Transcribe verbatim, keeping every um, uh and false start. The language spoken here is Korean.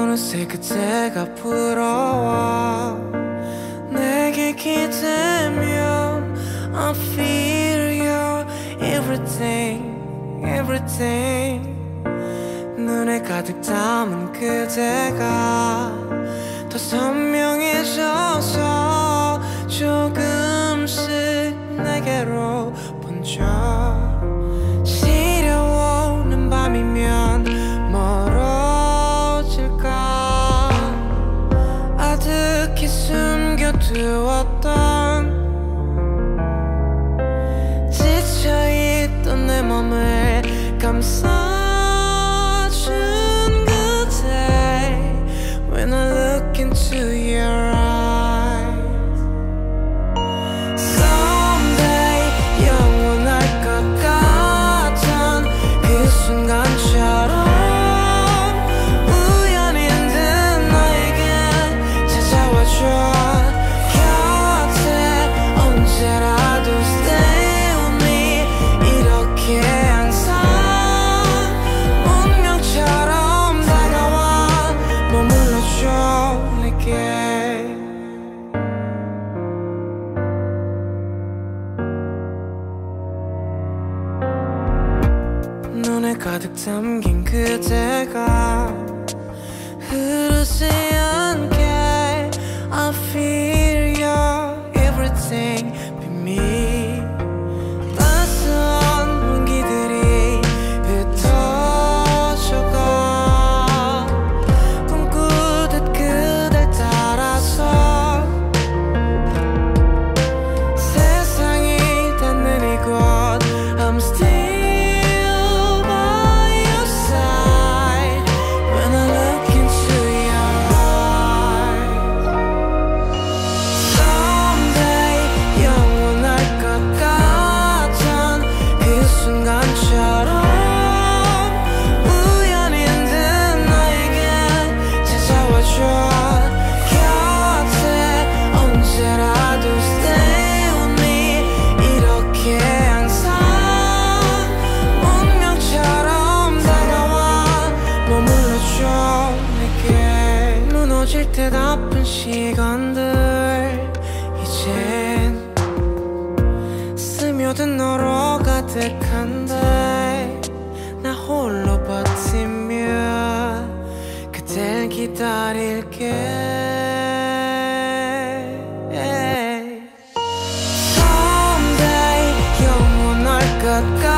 어느새 그때가 부러워 내게 기대면 I feel you everything everything 눈에 가득 담은 그대가 더 선명해져서 조금씩 내게로 번져 시려오는 밤이면 멀어질까 아득히 숨겨두었던 지쳐있던 내 맘을 감싸 When I look into your eyes Someday 영원할 것 같은 그 순간처럼 우연인 듯 나에게 찾아와줘 곁에 언제라도 stay with me 이렇게 항상 운명처럼 내게 눈에 가득 담긴 그대가 흐르지 않게 I feel you everything but me 낯선 온기들이 흩어져가 무너질 듯 아픈 시간들 이젠 스며든 너로 가득한데 나 홀로 버티며 그댈 기다릴게 Someday 영원할 것 같아